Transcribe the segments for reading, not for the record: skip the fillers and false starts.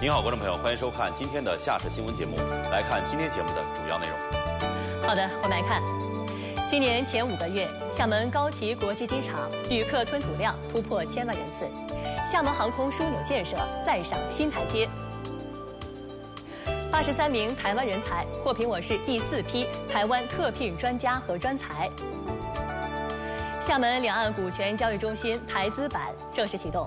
您好，观众朋友，欢迎收看今天的夏市新闻节目。来看今天节目的主要内容。 好的，我们来看，今年前5个月，厦门高崎国际机场旅客吞吐量突破1000万人次，厦门航空枢纽建设再上新台阶。83名台湾人才获评我市第4批台湾特聘专家和专才。厦门两岸股权交易中心台资版正式启动。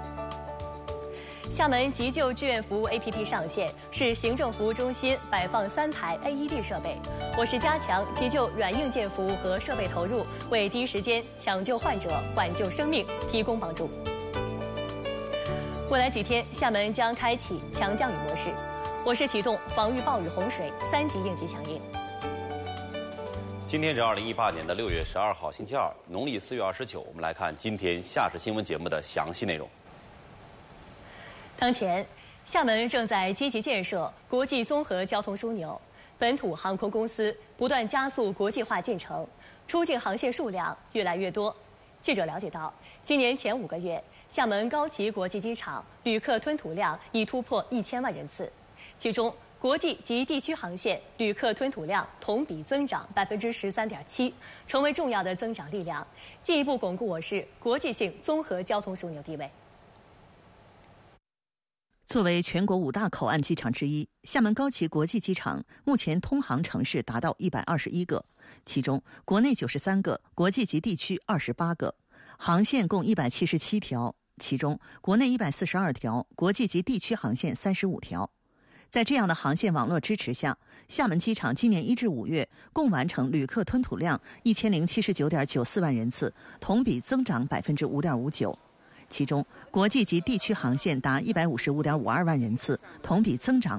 厦门急救志愿服务 APP 上线，市行政服务中心摆放3台 AED 设备。我市加强急救软硬件服务和设备投入，为第一时间抢救患者、挽救生命提供帮助。未来几天，厦门将开启强降雨模式，我市启动防御暴雨洪水3级应急响应。 今天是2018年的6月12号，星期二，农历4月29。我们来看今天夏市新闻节目的详细内容。 当前，厦门正在积极建设国际综合交通枢纽，本土航空公司不断加速国际化进程，出境航线数量越来越多。记者了解到，今年前5个月，厦门高崎国际机场旅客吞吐量已突破1000万人次，其中国际及地区航线旅客吞吐量同比增长13.7%，成为重要的增长力量，进一步巩固我市国际性综合交通枢纽地位。 作为全国5大口岸机场之一，厦门高崎国际机场目前通航城市达到121个，其中国内93个，国际及地区28个，航线共177条，其中国内142条，国际及地区航线35条。在这样的航线网络支持下，厦门机场今年1至5月共完成旅客吞吐量1079.94万人次，同比增长5.59%。其中，国际及地区航线达155.52万人次，同比增长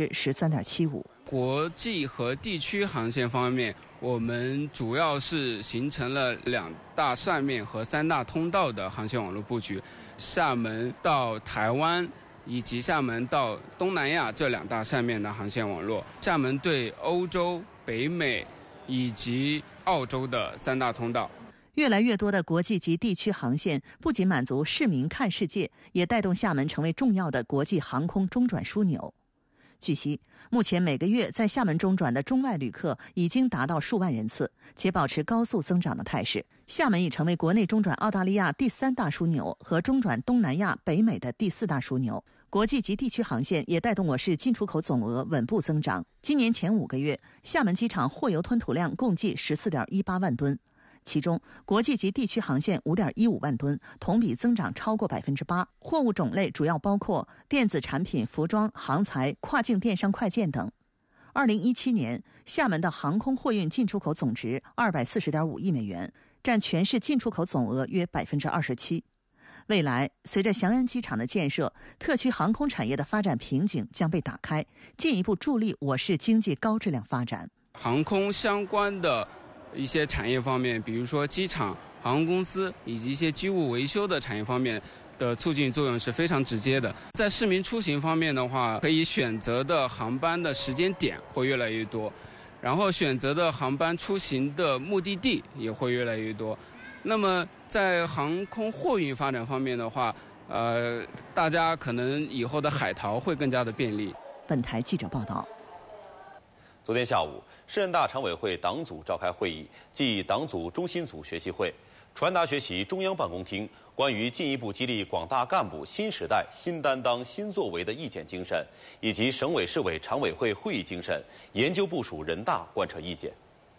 13.75%。 国际和地区航线方面，我们主要是形成了2大扇面和3大通道的航线网络布局。厦门到台湾以及厦门到东南亚这2大扇面的航线网络，厦门对欧洲、北美以及澳洲的3大通道。 越来越多的国际及地区航线不仅满足市民看世界，也带动厦门成为重要的国际航空中转枢纽。据悉，目前每个月在厦门中转的中外旅客已经达到数万人次，且保持高速增长的态势。厦门已成为国内中转澳大利亚第3大枢纽和中转东南亚、北美的第4大枢纽。国际及地区航线也带动我市进出口总额稳步增长。今年前5个月，厦门机场货邮吞吐量共计14.18万吨。其中，国际及地区航线5.15万吨，同比增长超过8%。货物种类主要包括电子产品、服装、航材、跨境电商快件等。2017年，厦门的航空货运进出口总值240.5亿美元，占全市进出口总额约27%。未来，随着翔安机场的建设，特区航空产业的发展瓶颈将被打开，进一步助力我市经济高质量发展。 航空相关的一些产业方面，比如说机场、航空公司以及一些机务维修的产业方面的促进作用是非常直接的。在市民出行方面的话，可以选择的航班的时间点会越来越多，然后选择的航班出行的目的地也会越来越多。那么在航空货运发展方面的话，大家可能以后的海淘会更加的便利。 本台记者报道。 昨天下午，市人大常委会党组召开会议，暨党组中心组学习会，传达学习中央办公厅关于进一步激励广大干部新时代新担当新作为的意见精神，以及省委市委常委会会议精神，研究部署人大贯彻意见。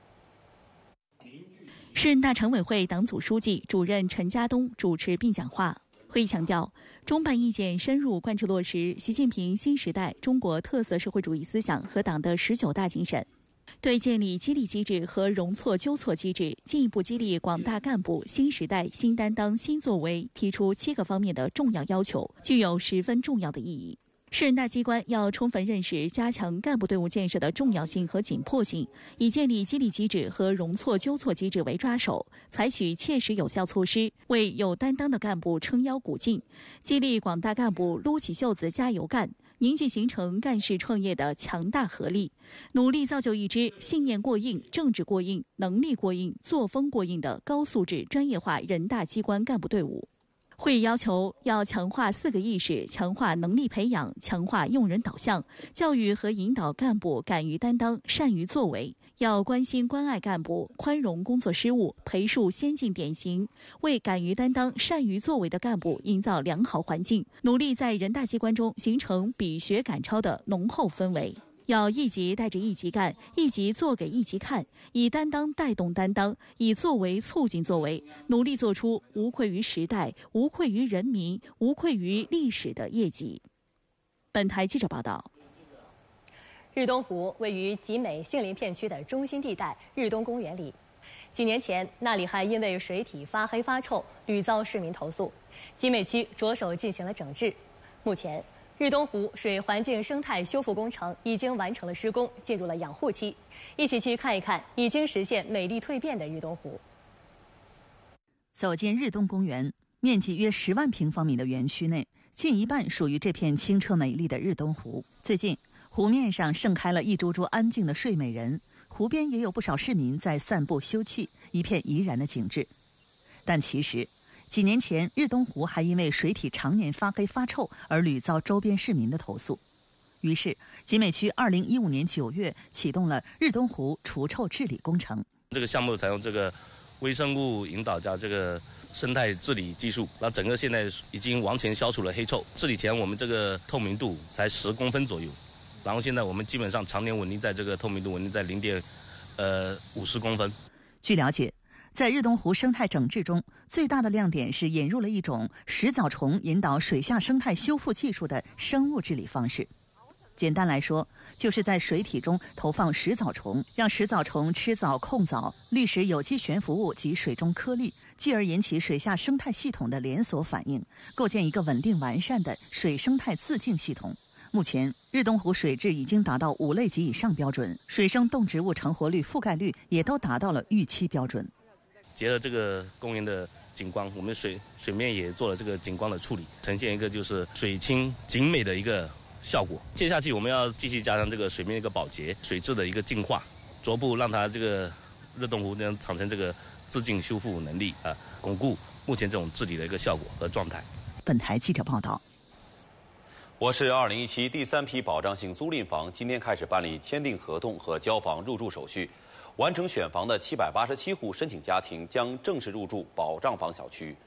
市人大常委会党组书记、主任陈家东主持并讲话。会议强调，中办意见深入贯彻落实习近平新时代中国特色社会主义思想和党的19大精神，对建立激励机制和容错纠错机制，进一步激励广大干部新时代新担当新作为提出7个方面的重要要求，具有十分重要的意义。市人大机关要充分认识加强干部队伍建设的重要性和紧迫性，以建立激励机制和容错纠错机制为抓手，采取切实有效措施，为有担当的干部撑腰鼓劲，激励广大干部撸起袖子加油干，凝聚形成干事创业的强大合力，努力造就一支信念过硬、政治过硬、能力过硬、作风过硬的高素质专业化人大机关干部队伍。 会议要求要强化4个意识，强化能力培养，强化用人导向，教育和引导干部敢于担当、善于作为。要关心关爱干部，宽容工作失误，培树先进典型，为敢于担当、善于作为的干部营造良好环境，努力在人大机关中形成比学赶超的浓厚氛围。要一级带着一级干，一级做给一级看，以担当带动担当，以作为促进作为，努力做出无愧于时代、无愧于人民、无愧于历史的业绩。本台记者报道。 日东湖位于集美杏林片区的中心地带日东公园里，几年前那里还因为水体发黑发臭，屡遭市民投诉。集美区着手进行了整治，目前日东湖水环境生态修复工程已经完成了施工，进入了养护期。一起去看一看已经实现美丽蜕变的日东湖。 走进日东公园，面积约10万平方米的园区内，近一半属于这片清澈美丽的日东湖。最近，湖面上盛开了一株株安静的睡美人，湖边也有不少市民在散步休憩，一片怡然的景致。但其实，几年前，日东湖还因为水体常年发黑发臭而屡遭周边市民的投诉。于是，集美区2015年9月启动了日东湖除臭治理工程。 这个项目采用这个微生物引导加这个生态治理技术，那整个现在已经完全消除了黑臭。治理前我们这个透明度才10公分左右，然后现在我们基本上常年稳定在这个透明度稳定在0.50公分。 据了解，在日东湖生态整治中，最大的亮点是引入了一种食藻虫引导水下生态修复技术的生物治理方式。简单来说，就是在水体中投放食藻虫，让食藻虫吃藻控藻，滤食有机悬浮物及水中颗粒，继而引起水下生态系统的连锁反应，构建一个稳定完善的水生态自净系统。目前，日东湖水质已经达到5类级以上标准，水生动植物成活率、覆盖率也都达到了预期标准。 结合这个公园的景观，我们水面也做了这个景观的处理，呈现一个就是水清景美的一个效果。接下去我们要继续加上这个水面的一个保洁、水质的一个净化，逐步让它这个日东湖能产生这个自净修复能力啊，巩固目前这种治理的一个效果和状态。 本台记者报道。 我市2017第3批保障性租赁房今天开始办理签订合同和交房入住手续。完成选房的787户申请家庭将正式入住保障房小区。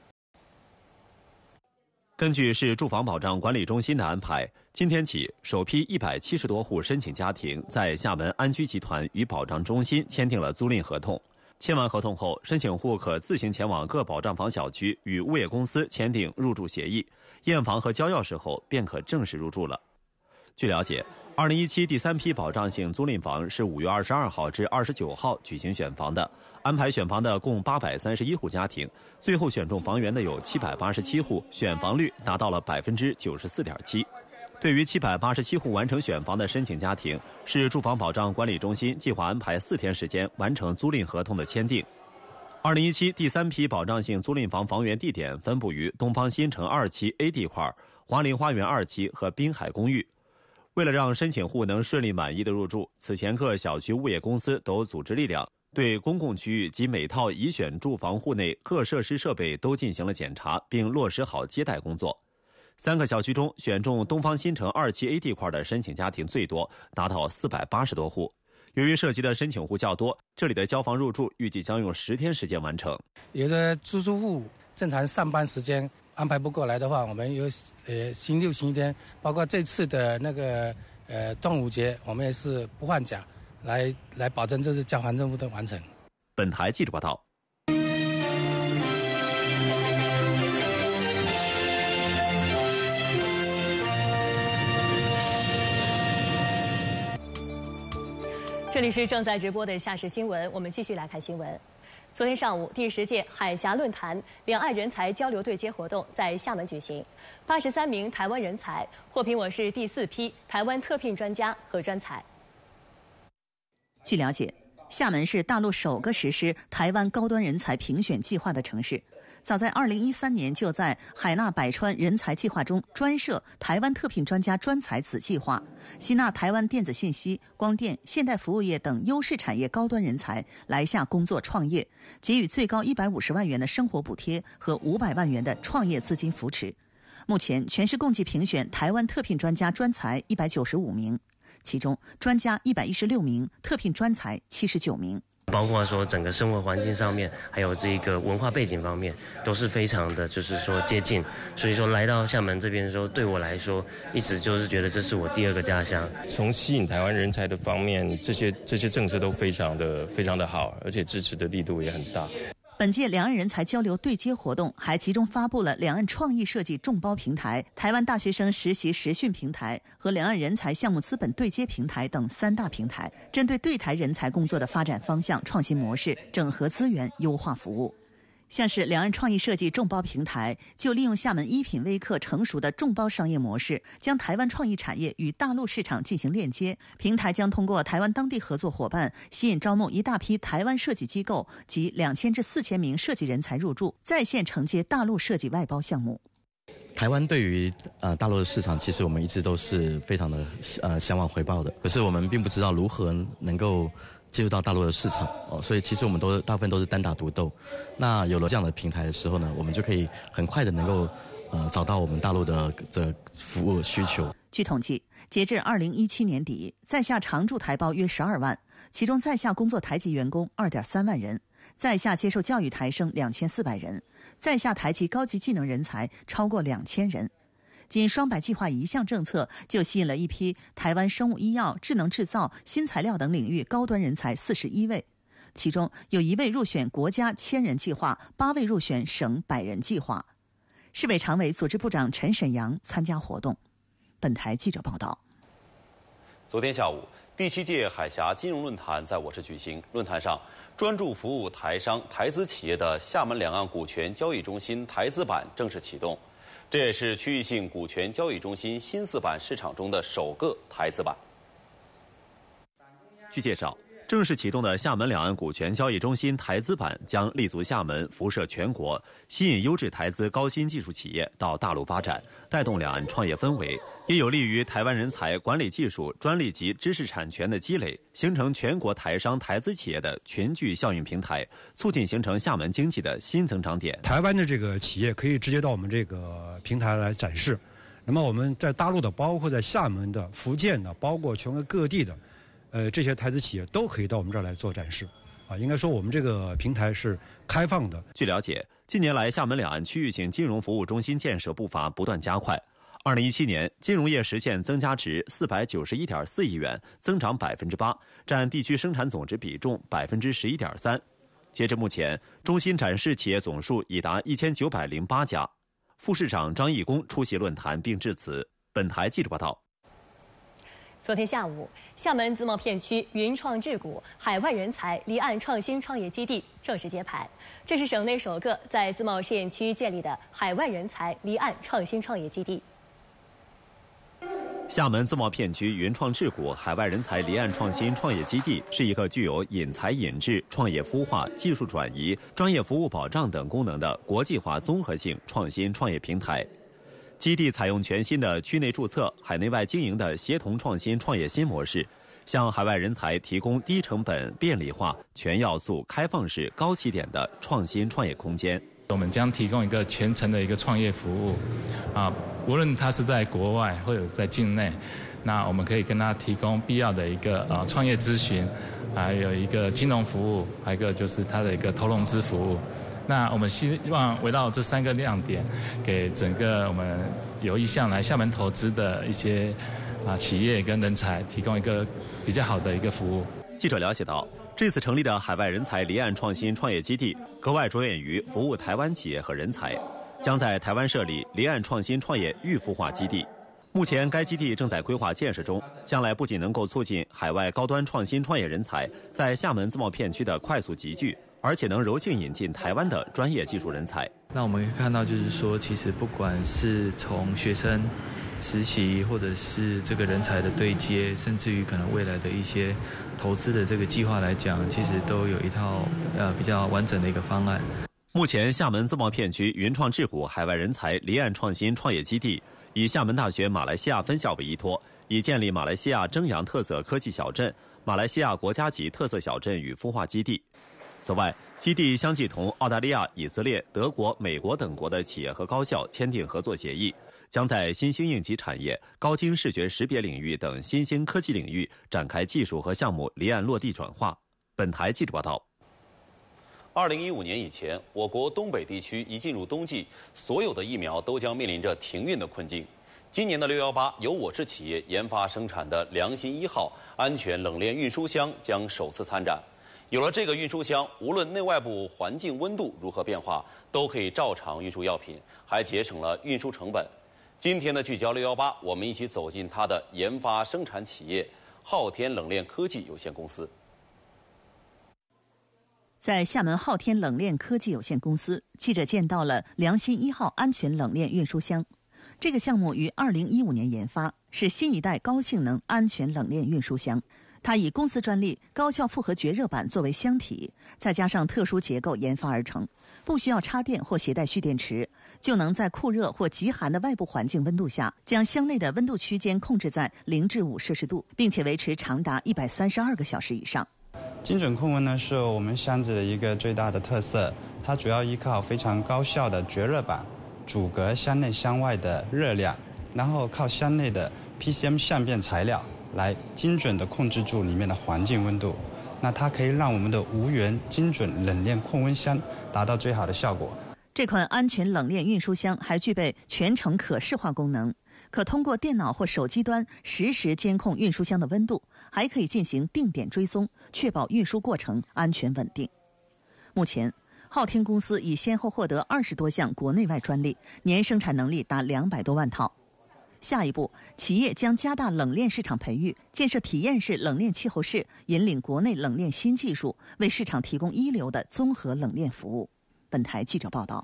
根据市住房保障管理中心的安排，今天起，首批170多户申请家庭在厦门安居集团与保障中心签订了租赁合同。签完合同后，申请户可自行前往各保障房小区与物业公司签订入住协议，验房和交钥匙后便可正式入住了。据了解，2017第3批保障性租赁房是5月22号至29号举行选房的，安排选房的共831户家庭，最后选中房源的有787户，选房率达到了94.7%。对于787户完成选房的申请家庭，市住房保障管理中心计划安排4天时间完成租赁合同的签订。2017第3批保障性租赁房房源地点分布于东方新城2期 A 地块、华林花园2期和滨海公寓。为了让申请户能顺利满意的入住，此前各小区物业公司都组织力量，对公共区域及每套已选住房户内各设施设备都进行了检查，并落实好接待工作。3个小区中，选中东方新城2期 A 地块的申请家庭最多，达到480多户。由于涉及的申请户较多，这里的交房入住预计将用10天时间完成。 有的租住户正常上班时间安排不过来的话，我们有星期6、星期天，包括这次的那个端午节，我们也是不换假，来保证这次交房任务的完成。 本台记者报道。 这里是正在直播的夏视新闻，我们继续来看新闻。昨天上午，第10届海峡论坛两岸人才交流对接活动在厦门举行，83名台湾人才获评我市第4批台湾特聘专家和专才。 据了解厦门是大陆首个实施台湾高端人才评选计划的城市。早在2013年，就在海纳百川人才计划中专设台湾特聘专家专才子计划，吸纳台湾电子信息、光电、现代服务业等优势产业高端人才来厦工作创业，给予最高150万元的生活补贴和500万元的创业资金扶持。目前全市共计评选台湾特聘专家专才195名，其中专家116名，特聘专才79名。 包括说整个生活环境上面，还有这个文化背景方面，都是非常的就是说接近。所以说来到厦门这边的时候，对我来说，一直就是觉得这是我第二个家乡。 从吸引台湾人才的方面，这些政策都非常的好，而且支持的力度也很大。 本届两岸人才交流对接活动还集中发布了两岸创意设计众包平台、台湾大学生实习实训平台和两岸人才项目资本对接平台等3大平台，针对对台人才工作的发展方向、创新模式、整合资源、优化服务。像是两岸创意设计众包平台，就利用厦门一品微客成熟的众包商业模式，将台湾创意产业与大陆市场进行链接。平台将通过台湾当地合作伙伴，吸引招募一大批台湾设计机构及2000至4000名设计人才入驻，在线承接大陆设计外包项目。 台湾对于大陆的市场，其实我们一直都是非常的向往回报的，可是我们并不知道如何能够进入到大陆的市场所以其实我们大部分都是单打独斗。那有了这样的平台的时候呢，我们就可以很快的能够找到我们大陆的服务需求。 据统计，截至2017年底，在厦常驻台胞约12万，其中在厦工作台籍员工2.3万人，在厦接受教育台生2400人，在厦台籍高级技能人才超过2000人。仅双百计划一项政策就吸引了一批台湾生物医药、智能制造、新材料等领域高端人才41位，其中有1位入选国家1000人计划，8位入选省100人计划。市委常委、组织部长陈沈阳参加活动。本台记者报道。 昨天下午，第7届海峡金融论坛在我市举行。论坛上，专注服务台商、台资企业的厦门两岸股权交易中心台资版正式启动。这也是区域性股权交易中心新4版市场中的首个台资版。据介绍，正式启动的厦门两岸股权交易中心台资版将立足厦门，辐射全国，吸引优质台资高新技术企业到大陆发展，带动两岸创业氛围，也有利于台湾人才、管理技术、专利及知识产权的积累，形成全国台商、台资企业的群聚效应平台，促进形成厦门经济的新增长点。 台湾的这个企业可以直接到我们这个平台来展示，那么我们在大陆的，包括在厦门的、福建的，包括全国各地的，这些台资企业都可以到我们这儿来做展示。应该说我们这个平台是开放的。 据了解，近年来厦门两岸区域性金融服务中心建设步伐不断加快。2017年，金融业实现增加值491.4亿元，增长8%，占地区生产总值比重11.3%。截至目前，中心展示企业总数已达1908家。副市长张义功出席论坛并致辞。本台记者报道。 昨天下午，厦门自贸片区云创智谷海外人才离岸创新创业基地正式揭牌。这是省内首个在自贸试验区建立的海外人才离岸创新创业基地。 厦门自贸片区云创智谷海外人才离岸创新创业基地是一个具有引才引智、创业孵化、技术转移、专业服务保障等功能的国际化综合性创新创业平台。基地采用全新的区内注册、海内外经营的协同创新创业新模式，向海外人才提供低成本、便利化、全要素、开放式、高起点的创新创业空间。 我们将提供一个全程的一个创业服务，无论他是在国外或者在境内，那我们可以跟他提供必要的一个创业咨询，还有一个金融服务，还有一个就是他的一个投融资服务。那我们希望围绕这3个亮点，给整个我们有意向来厦门投资的一些企业跟人才提供一个比较好的一个服务。 记者了解到，这次成立的海外人才离岸创新创业基地格外着眼于服务台湾企业和人才，将在台湾设立离岸创新创业预孵化基地。目前该基地正在规划建设中，将来不仅能够促进海外高端创新创业人才在厦门自贸片区的快速集聚，而且能柔性引进台湾的专业技术人才。 那我们可以看到，就是说，其实不管是从学生实习或者是这个人才的对接，甚至于可能未来的一些投资的这个计划来讲，其实都有一套比较完整的一个方案。 目前，厦门自贸片区云创智谷海外人才离岸创新创业基地以厦门大学马来西亚分校为依托，以建立马来西亚征洋特色科技小镇、马来西亚国家级特色小镇与孵化基地。此外，基地相继同澳大利亚、以色列、德国、美国等国的企业和高校签订合作协议，将在新兴应急产业、高精视觉识别领域等新兴科技领域展开技术和项目离岸落地转化。本台记者报道。2015年以前，我国东北地区一进入冬季，所有的疫苗都将面临着停运的困境。今年的618，由我市企业研发生产的良心1号安全冷链运输箱将首次参展。有了这个运输箱，无论内外部环境温度如何变化，都可以照常运输药品，还节省了运输成本。今天的聚焦618，我们一起走进它的研发生产企业昊天冷链科技有限公司。 在厦门昊天冷链科技有限公司，记者见到了良心1号安全冷链运输箱。这个项目于2015年研发，是新一代高性能安全冷链运输箱。它以公司专利高效复合绝热板作为箱体，再加上特殊结构研发而成，不需要插电或携带蓄电池，就能在酷热或极寒的外部环境温度下，将箱内的温度区间控制在0至5摄氏度，并且维持长达132个小时以上。 精准控温呢，是我们箱子的一个最大的特色，它主要依靠非常高效的绝热板阻隔箱内箱外的热量，然后靠箱内的 PCM 相变材料来精准地控制住里面的环境温度。那它可以让我们的无源精准冷链控温箱达到最好的效果。 这款安全冷链运输箱还具备全程可视化功能，可通过电脑或手机端实时监控运输箱的温度，还可以进行定点追踪，确保运输过程安全稳定。目前，昊天公司已先后获得20多项国内外专利，年生产能力达200多万套。下一步，企业将加大冷链市场培育，建设体验式冷链气候室，引领国内冷链新技术，为市场提供一流的综合冷链服务。本台记者报道。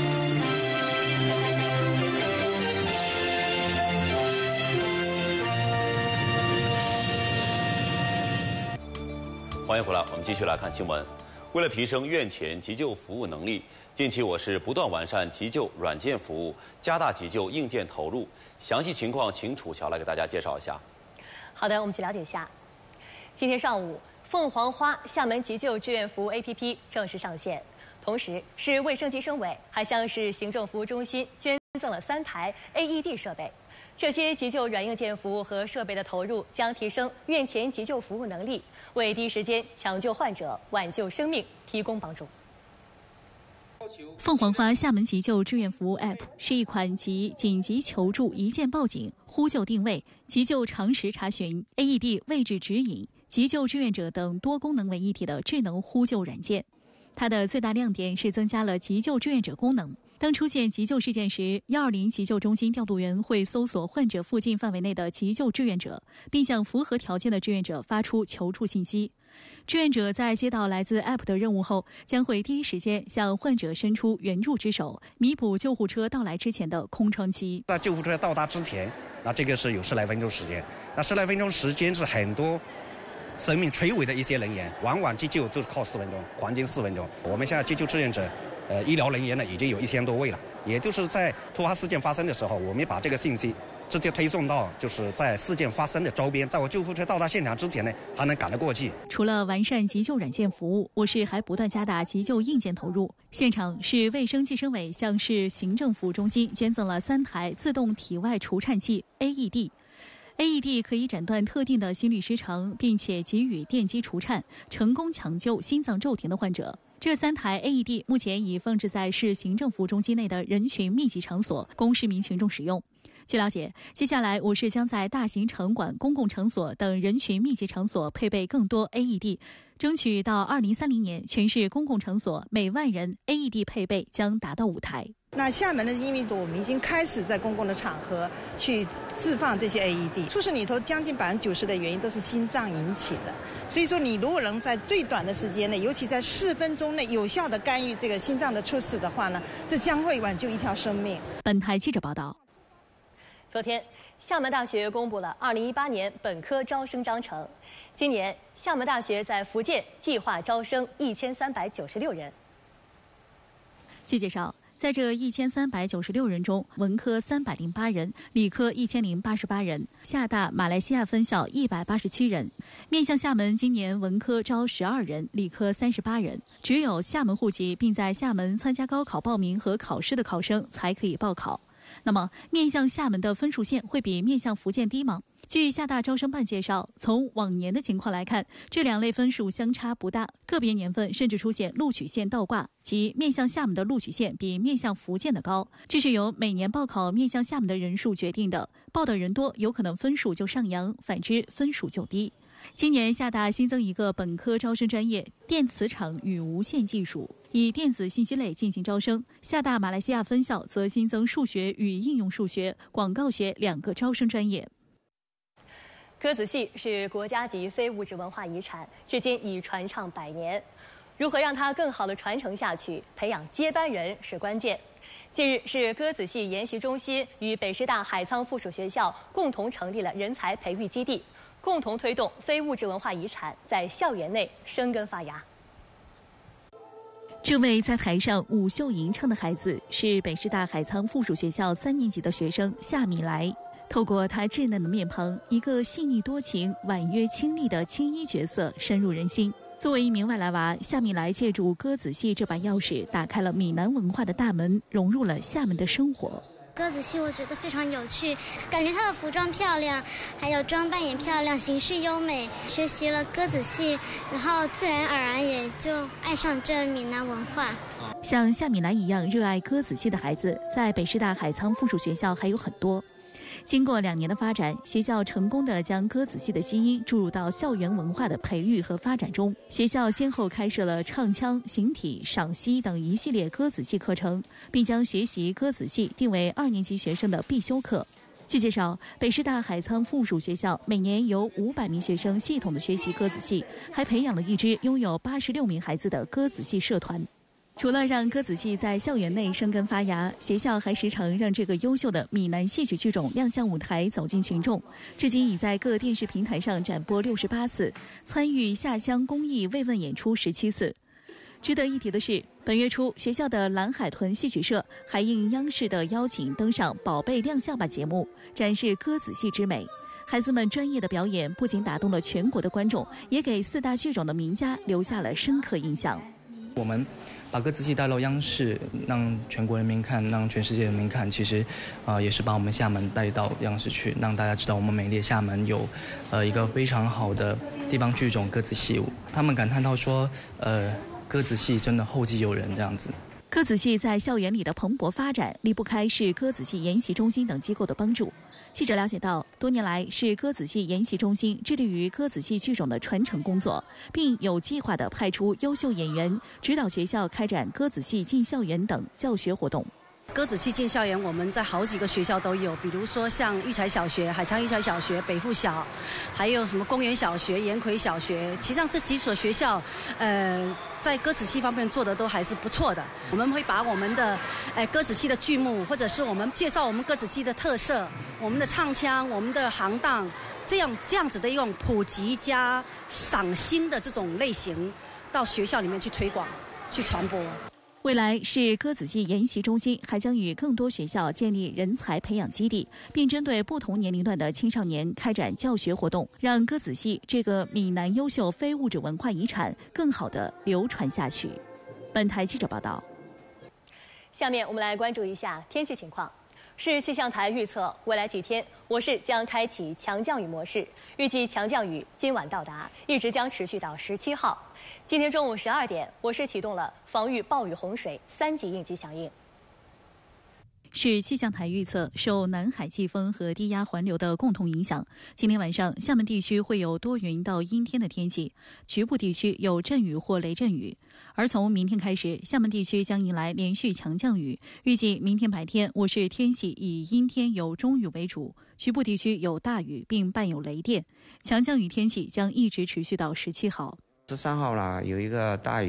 欢迎回来，我们继续来看新闻。为了提升院前急救服务能力，近期我市不断完善急救软件服务，加大急救硬件投入。详细情况，请楚乔来给大家介绍一下。 好的，我们一起了解一下。今天上午，凤凰花厦门急救志愿服务 APP 正式上线，同时市卫生计生委还向市行政服务中心捐赠了3台 AED 设备。这些急救软硬件服务和设备的投入，将提升院前急救服务能力，为第一时间抢救患者、挽救生命提供帮助。 凤凰花厦门急救志愿服务 App 是一款集紧急求助、一键报警、呼救定位、急救常识查询、AED 位置指引、急救志愿者等多功能为一体的智能呼救软件。它的最大亮点是增加了急救志愿者功能。当出现急救事件时，120急救中心调度员会搜索患者附近范围内的急救志愿者，并向符合条件的志愿者发出求助信息。志愿者在接到来自 App 的任务后，将会第一时间向患者伸出援助之手，弥补救护车到来之前的空窗期。 在救护车到达之前，那这个是有10来分钟时间。那10来分钟时间是很多生命垂危的一些人员，往往急救就是靠4分钟，黄金4分钟。我们现在急救志愿者，医疗人员呢已经有1000多位了。也就是在突发事件发生的时候，我们把这个信息直接推送到就是在事件发生的周边，在我救护车到达现场之前呢，它能赶得过去。 除了完善急救软件服务，我市还不断加大急救硬件投入。现场市卫生计生委向市行政服务中心捐赠了3台自动体外除颤器 AED。AED 可以诊断特定的心律失常，并且给予电击除颤，成功抢救心脏骤停的患者。这3台 AED 目前已放置在市行政服务中心内的人群密集场所，供市民群众使用。据了解，接下来我市将在大型场馆、公共场所等人群密集场所配备更多 AED， 争取到2030年，全市公共场所每万人 AED 配备将达到5台。 那厦门的因为我们已经开始在公共的场合去置放这些 AED， 出事里头将近90%的原因都是心脏引起的，所以说你如果能在最短的时间内，尤其在4分钟内有效的干预这个心脏的出事的话呢，这将会挽救一条生命。 本台记者报道。 昨天，厦门大学公布了2018年本科招生章程。今年，厦门大学在福建计划招生1396人。 据介绍，在这1396人中，文科308人，理科1088人，厦大马来西亚分校187人。面向厦门，今年文科招12人，理科38人。只有厦门户籍并在厦门参加高考报名和考试的考生才可以报考。那么，面向厦门的分数线会比面向福建低吗？据厦大招生办介绍，从往年的情况来看，这两类分数相差不大，个别年份甚至出现录取线倒挂，即面向厦门的录取线比面向福建的高。这是由每年报考面向厦门的人数决定的，报的人多，有可能分数就上扬，反之分数就低。今年厦大新增一个本科招生专业电磁场与无线技术，以电子信息类进行招生。厦大马来西亚分校则新增数学与应用数学、广告学2个招生专业。 歌子戏是国家级非物质文化遗产，至今已传唱100年。如何让它更好地传承下去，培养接班人是关键。近日，是歌子戏研习中心与北师大海沧附属学校共同成立了人才培育基地，共同推动非物质文化遗产在校园内生根发芽。 这位在台上舞袖吟唱的孩子是北师大海沧附属学校3年级的学生夏米莱。透过他稚嫩的面庞，一个细腻多情、婉约清丽的青衣角色深入人心。作为一名外来娃，夏米莱借助歌子戏这把钥匙，打开了闽南文化的大门，融入了厦门的生活。 歌子戏我觉得非常有趣，感觉她的服装漂亮，还有装扮也漂亮，形式优美。学习了歌子戏，然后自然而然也就爱上这闽南文化。 像夏米莱一样热爱歌子戏的孩子，在北师大海沧附属学校还有很多。经过2年的发展，学校成功地将歌子戏的基因注入到校园文化的培育和发展中。学校先后开设了唱腔、形体、赏析等一系列歌子戏课程，并将学习歌子戏定为2年级学生的必修课。据介绍，北师大海沧附属学校每年有500名学生系统地学习歌子戏，还培养了一支拥有86名孩子的歌子戏社团。除了让歌子戏在校园内生根发芽，学校还时常让这个优秀的闽南戏曲剧种亮相舞台，走进群众。至今已在各电视平台上展播68次，参与下乡公益慰问演出17次。值得一提的是，本月初学校的蓝海豚戏曲社还应央视的邀请登上《宝贝亮相吧》节目，展示歌子戏之美。孩子们专业的表演不仅打动了全国的观众，也给4大剧种的名家留下了深刻印象。 我们把歌子戏带到央视，让全国人民看，让全世界人民看，其实也是把我们厦门带到央视去，让大家知道我们美丽的厦门有一个非常好的地方剧种歌子戏舞。他们感叹到说歌子戏真的后继有人这样子。 歌子戏在校园里的蓬勃发展，离不开是歌子戏研习中心等机构的帮助。记者了解到，多年来是歌子戏研习中心致力于歌子戏剧种的传承工作，并有计划地派出优秀演员指导学校开展歌子戏进校园等教学活动。 歌子戏进校园，我们在好几个学校都有，比如说像育才小学、海沧育才小学、北附小，还有什么公园小学、盐葵小学。其实上这几所学校，在歌子戏方面做的都还是不错的。我们会把我们的歌子戏的剧目，或者是我们介绍我们歌子戏的特色、我们的唱腔、我们的行当，这样子的一种普及加赏心的这种类型，到学校里面去推广、去传播。 未来市歌子戏研习中心还将与更多学校建立人才培养基地，并针对不同年龄段的青少年开展教学活动，让歌子戏这个闽南优秀非物质文化遗产更好地流传下去。本台记者报道。 下面我们来关注一下天气情况。市气象台预测，未来几天我市将开启强降雨模式，预计强降雨今晚到达，一直将持续到17号。今天中午12点，我市启动了防御暴雨洪水3级应急响应。 市气象台预测，受南海季风和低压环流的共同影响，今天晚上厦门地区会有多云到阴天的天气，局部地区有阵雨或雷阵雨。而从明天开始，厦门地区将迎来连续强降雨，预计明天白天我市天气以阴天有中雨为主，局部地区有大雨并伴有雷电，强降雨天气将一直持续到17号。 13号啦，有一个大雨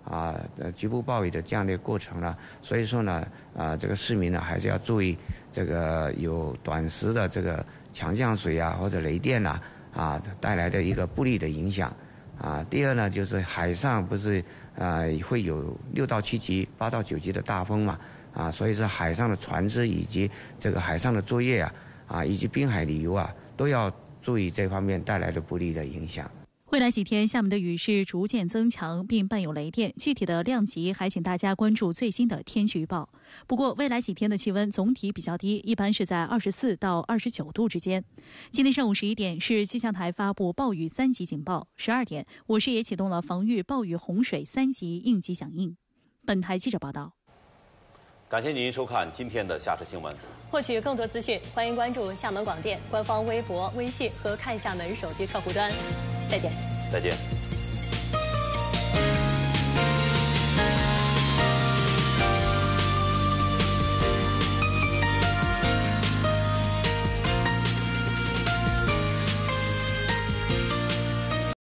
局部暴雨的这样的一个过程了。所以说呢，这个市民呢还是要注意这个有短时的这个强降水啊或者雷电带来的一个不利的影响。第二呢，就是海上不是会有6到7级、8到9级的大风嘛，所以说海上的船只以及这个海上的作业以及滨海旅游都要注意这方面带来的不利的影响。 未来几天，厦门的雨势逐渐增强，并伴有雷电，具体的量级还请大家关注最新的天气预报。不过，未来几天的气温总体比较低，一般是在24到29度之间。今天上午11点，市气象台发布暴雨3级警报；12点，我市也启动了防御暴雨洪水3级应急响应。本台记者报道。 感谢您收看今天的下车新闻。 获取更多资讯，欢迎关注厦门广电官方微博、微信和看厦门手机客户端。再见。 再见。